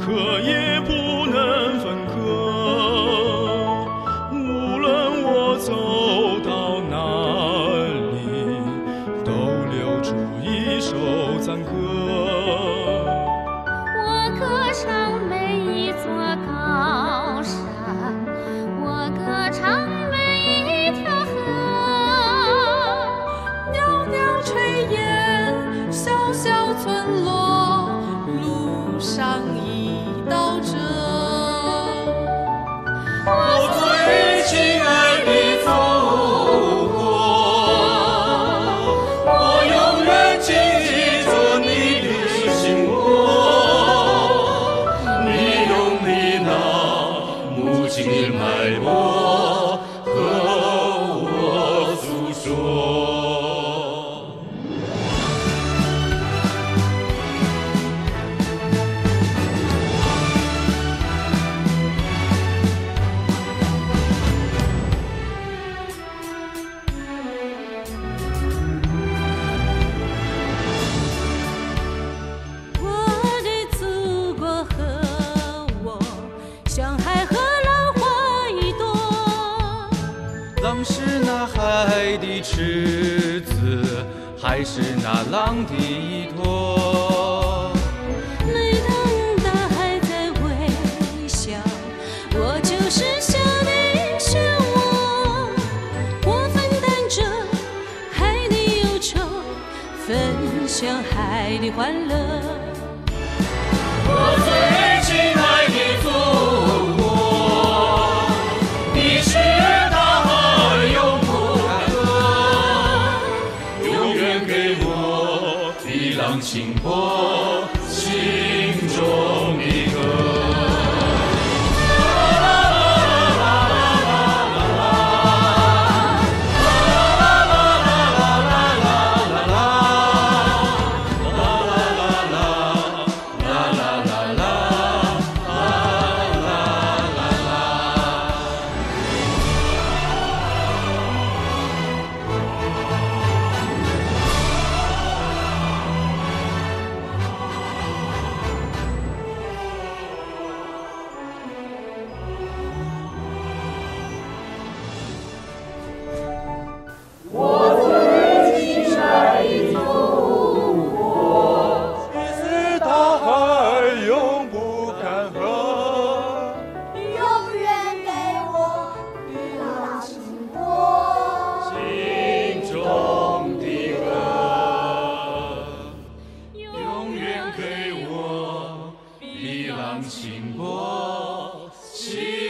可也不能分割。无论我走到哪里，都留住一首赞歌。 我歌唱每一座高山，我歌唱每一条河。 袅袅炊烟，小小村落，路上一道辙。 我最亲爱的祖国，我永远记着你的心窝。你用你那母亲的脉搏和我诉说。 我的祖国和我，像海和浪花一朵。 浪是那海的池子，海是那浪的依托。 每当大海在微笑，我就是笑的漩涡。我分担着海的忧愁，分享海的欢乐。 我最亲爱的祖国，你是大海永不干戈，永远给我一浪清波，心中的歌。给我一浪清波，心。